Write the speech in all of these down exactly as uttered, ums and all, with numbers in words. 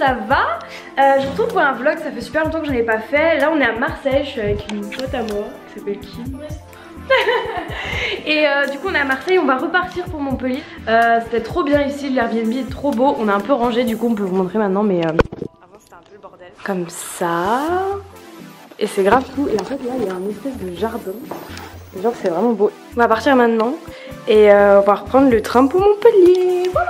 ça va? euh, Je vous retrouve pour un vlog, ça fait super longtemps que je n'en ai pas fait. Là on est à Marseille, je suis avec une pote à moi qui s'appelle Kim. Et euh, du coup on est à Marseille, on va repartir pour Montpellier. euh, C'était trop bien ici, l'Airbnb est trop beau. On a un peu rangé, du coup on peut vous montrer maintenant, mais euh, avant c'était un peu le bordel. Comme ça. Et c'est grave cool. Et en fait là il y a un espèce de jardin. Genre c'est vraiment beau. On va partir maintenant et euh, on va reprendre le train pour Montpellier. Voilà.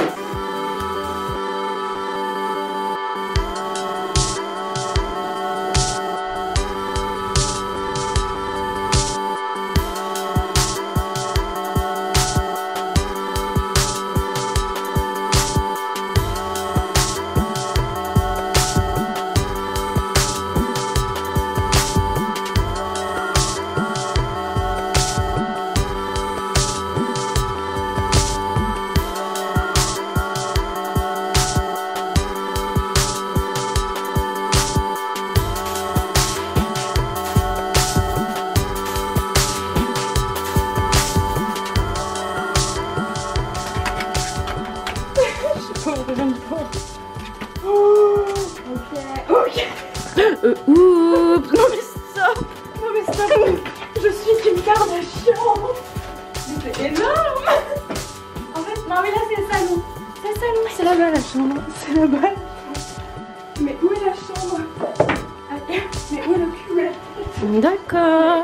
Oh, ok, ok. Euh, oups. Non mais stop. Non mais stop. Je suis Kim Kardashian. C'est énorme. En fait, non mais là c'est le salon. C'est le salon. C'est là-bas la chambre. C'est là-bas. Mais où est la chambre? Mais où est le cul? D'accord.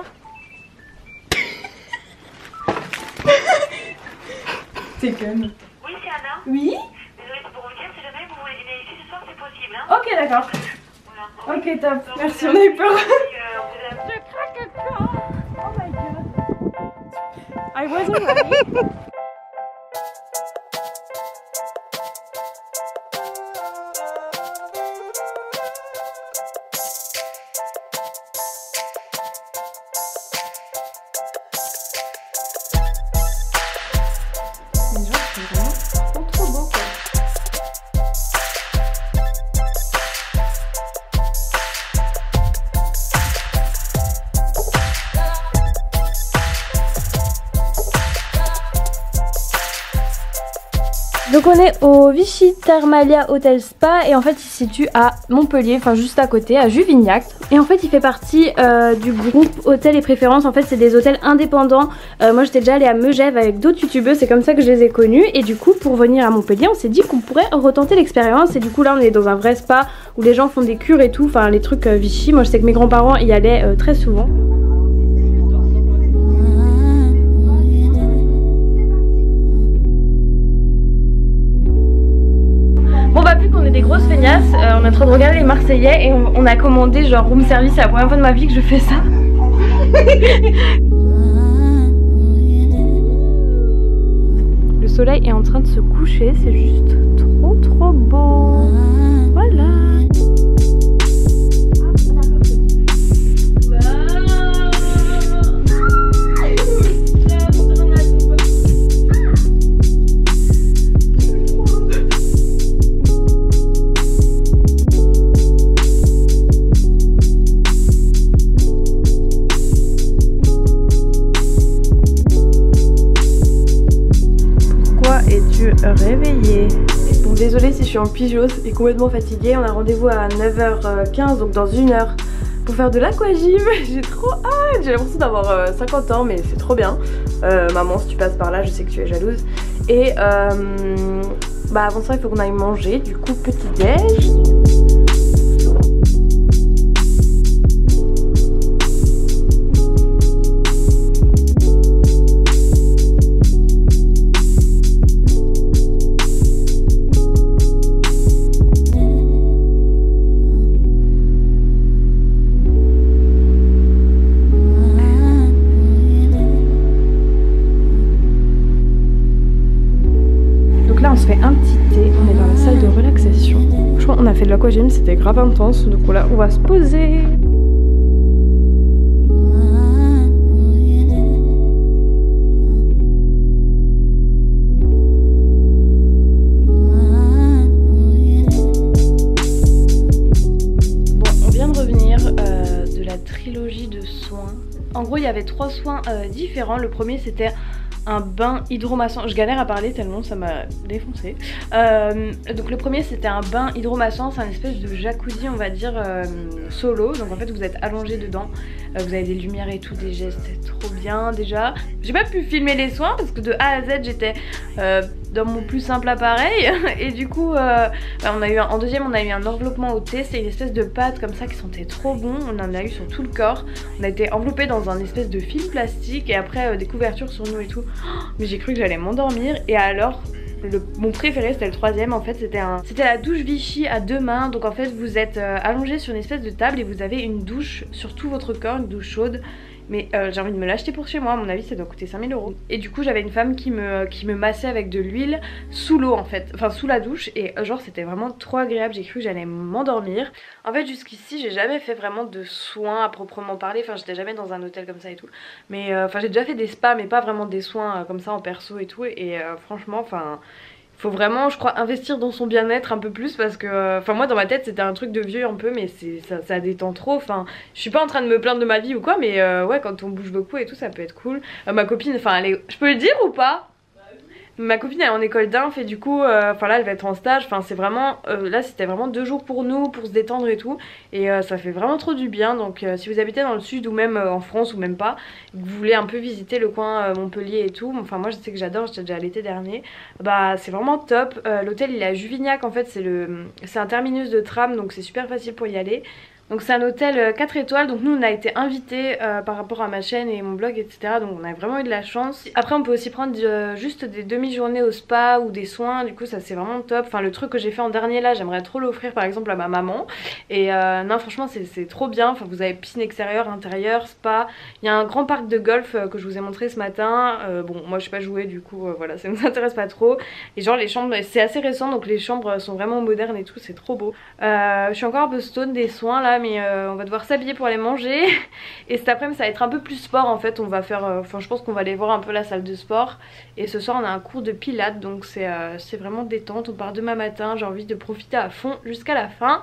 T'es conne. Oui, c'est Anna. Oui. Désolée pour vous dire, si jamais vous voulez dîner ici ce soir, c'est possible. Hein. Ok, d'accord. Voilà. Ok, top. Donc, merci, on a eu peur. Euh, vous avez... Je craque encore. Oh my god. I wasn't ready. Mais genre, c'est vraiment trop trop beau quoi. Donc on est au Vichy Thermalia Hotel Spa et en fait il se situe à Montpellier, enfin juste à côté, à Juvignac. Et en fait il fait partie euh, du groupe Hôtel et Préférences. En fait c'est des hôtels indépendants. euh, Moi j'étais déjà allée à Megève avec d'autres youtubeuses, c'est comme ça que je les ai connus. Et du coup pour venir à Montpellier on s'est dit qu'on pourrait retenter l'expérience. Et du coup là on est dans un vrai spa où les gens font des cures et tout, enfin les trucs euh, Vichy. Moi je sais que mes grands-parents y allaient euh, très souvent. Bon bah vu qu'on est des grosses feignasses, euh, on est en train de regarder les Marseillais et on, on a commandé genre room service. C'est la première fois de ma vie que je fais ça. Le soleil est en train de se coucher, c'est juste trop trop beau. Voilà. Es-tu réveillée? Bon désolée si je suis en pyjos et complètement fatiguée. On a rendez-vous à neuf heures quinze, donc dans une heure, pour faire de l'aquagym. J'ai trop hâte, j'ai l'impression d'avoir euh, cinquante ans mais c'est trop bien. euh, Maman si tu passes par là je sais que tu es jalouse. Et euh, bah avant ça il faut qu'on aille manger, du coup petit déj. On se fait un petit thé, on est dans la salle de relaxation. Franchement on a fait de l'aquagym, c'était grave intense. Donc là on va se poser. Bon on vient de revenir euh, de la trilogie de soins. En gros il y avait trois soins euh, différents. Le premier c'était un bain hydromassant. Je galère à parler tellement ça m'a défoncé. Euh, donc le premier c'était un bain hydromassant, c'est un espèce de jacuzzi on va dire euh, solo. Donc en fait vous êtes allongé dedans, euh, vous avez des lumières et tout, des gestes, c'est trop bien déjà. J'ai pas pu filmer les soins parce que de A à Z j'étais euh, dans mon plus simple appareil et du coup euh, bah, on a eu un, en deuxième on a eu un enveloppement au thé, c'est une espèce de pâte comme ça qui sentait trop bon, on en a eu sur tout le corps, on a été enveloppé dans un espèce de film plastique et après euh, des couvertures sur nous et tout. Mais j'ai cru que j'allais m'endormir et alors le, mon préféré c'était le troisième en fait, c'était un, c'était la douche Vichy à deux mains. Donc en fait vous êtes euh, allongé sur une espèce de table et vous avez une douche sur tout votre corps, une douche chaude. Mais euh, j'ai envie de me l'acheter pour chez moi, à mon avis ça doit coûter cinq mille euros. Et du coup j'avais une femme qui me, qui me massait avec de l'huile sous l'eau en fait, enfin sous la douche. Et euh, genre c'était vraiment trop agréable, j'ai cru que j'allais m'endormir. En fait jusqu'ici j'ai jamais fait vraiment de soins à proprement parler, enfin j'étais jamais dans un hôtel comme ça et tout. Mais euh, enfin j'ai déjà fait des spas mais pas vraiment des soins euh, comme ça en perso et tout. Et euh, franchement enfin... faut vraiment je crois investir dans son bien-être un peu plus parce que enfin moi dans ma tête c'était un truc de vieux un peu mais c'est ça, ça détend trop. Enfin je suis pas en train de me plaindre de ma vie ou quoi mais euh, ouais quand on bouge beaucoup et tout ça peut être cool. euh, Ma copine enfin elle est... je peux le dire ou pas? Ma copine elle est en école d'inf et du coup euh, enfin là elle va être en stage, enfin c'est vraiment euh, là c'était vraiment deux jours pour nous pour se détendre et tout et euh, ça fait vraiment trop du bien. Donc euh, si vous habitez dans le sud ou même euh, en France ou même pas et que vous voulez un peu visiter le coin euh, Montpellier et tout, enfin moi je sais que j'adore, j'étais déjà l'été dernier, bah c'est vraiment top. euh, L'hôtel il est à Juvignac en fait, c'est le c'est un terminus de tram donc c'est super facile pour y aller. Donc c'est un hôtel quatre étoiles, donc nous on a été invités euh, par rapport à ma chaîne et mon blog etc. Donc on a vraiment eu de la chance. Après on peut aussi prendre euh, juste des demi-journées au spa ou des soins, du coup ça c'est vraiment top. Enfin le truc que j'ai fait en dernier là j'aimerais trop l'offrir par exemple à ma maman. Et euh, non franchement c'est trop bien, enfin vous avez piscine extérieure, intérieure, spa. Il y a un grand parc de golf euh, que je vous ai montré ce matin. euh, Bon moi je sais pas jouer du coup euh, voilà ça nous intéresse pas trop. Et genre les chambres c'est assez récent donc les chambres sont vraiment modernes et tout, c'est trop beau. euh, Je suis encore un peu stone des soins là mais euh, on va devoir s'habiller pour aller manger. Et cet après-midi ça va être un peu plus sport en fait, on va faire enfin euh, je pense qu'on va aller voir un peu la salle de sport. Et ce soir on a un cours de pilates donc c'est euh, c'est vraiment détente, on part demain matin, j'ai envie de profiter à fond jusqu'à la fin.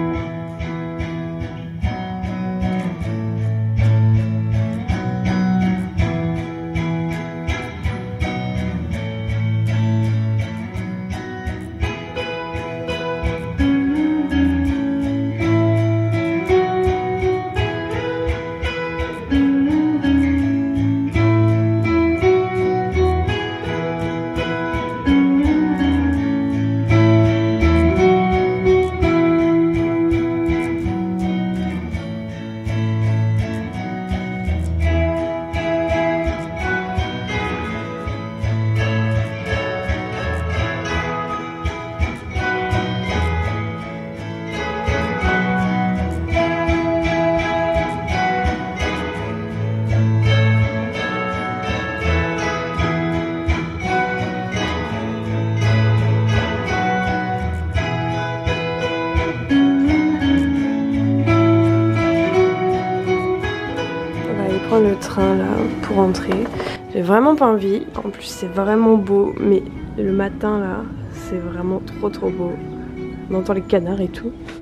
Le train là pour rentrer, j'ai vraiment pas envie, en plus c'est vraiment beau mais le matin là c'est vraiment trop trop beau, on entend les canards et tout.